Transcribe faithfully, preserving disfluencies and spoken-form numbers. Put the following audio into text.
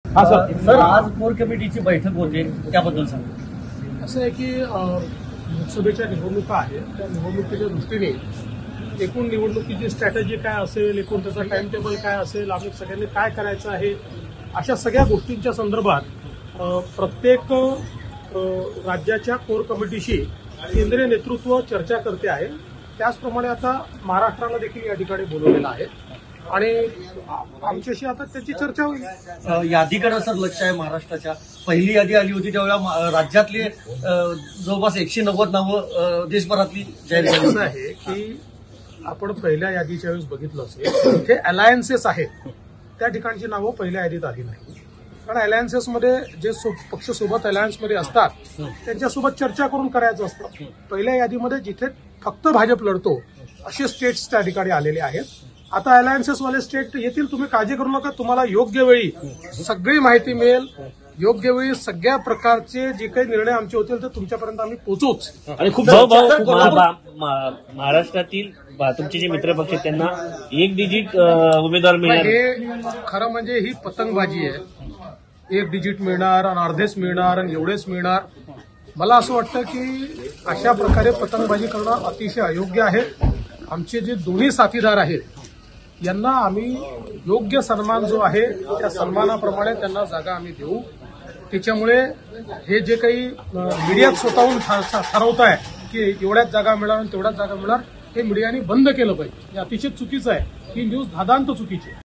हाँ sir sir आज core कमिटीची बैठक होते त्याबद्दल सांगा। असं आहे की लोकसभेच्या निवडणुका आहेत, त्या निवडणुकीच्या दृष्टीने एकूण निवडणुकीची स्ट्रॅटेजी काय असेल, एकूण त्याचा टाइम टेबल काय असेल, आम्ही सगळ्यांनी काय करायचं आहे, अशा सगळ्या गोष्टींच्या संदर्भात प्रत्येक राज्याच्या कोर कमिटीशी केंद्रीय नेतृत्व चर्चा करते आहे। त्याचप्रमाणे आता महाराष्ट्राला देखील या ठिकाणी बोलवलेलं आहे आणि आमच्याशी आता त्याची चर्चा होईल। यादीकडे सर लक्ष आहे महाराष्ट्राच्या। पहिली यादी आली होती त्यावेळेला राज्यातले जवळपास एकशे नव्वद नावं देशभरातली जाहीर झाली आहे की आपण पहिल्या यादीच्या वेळेस बघितलं असेल तिथे अलायन्सेस आहेत, त्या ठिकाणची नावं पहिल्या यादीत आली नाही, कारण अलायन्सेसमध्ये जे पक्ष सोबत अलायन्समध्ये असतात त्यांच्यासोबत चर्चा करून करायचं असतं। पहिल्या यादीमध्ये जिथे फक्त भाजप लढतो असे स्टेट्स त्या ठिकाणी आलेले आहेत। आता अलायन्सेसवाले स्टेट येतील, तुम्ही काळजी करू नका, तुम्हाला योग्य वेळी सगळी माहिती मिळेल, योग्य वेळी सगळ्या प्रकारचे जे काही निर्णय आमचे होतील ते तुमच्यापर्यंत आम्ही पोहोचूच। आणि खूप महाराष्ट्रातील तुमचे जे मित्रपक्ष आहेत त्यांना एक डिजिट उमेदवार मिळणार, हे खरं म्हणजे ही पतंगबाजी आहे। एक डिजिट मिळणार आणि अर्धेच मिळणार आणि एवढेच मिळणार, मला असं वाटतं की अशा प्रकारे पतंगबाजी करणं अतिशय अयोग्य आहे। आमचे जे दोन्ही साथीदार आहेत यांना आम्ही योग्य सन्मान जो आहे त्या सन्मानाप्रमाणे त्यांना जागा आम्ही देऊ। त्याच्यामुळे हे जे काही मीडियात स्वतःहून ठरवत आहे की एवढ्याच जागा मिळणार आणि तेवढ्याच जागा मिळणार, हे मीडियाने बंद केलं पाहिजे। हे अतिशय चुकीचं आहे, ही न्यूज धादांत चुकीची आहे।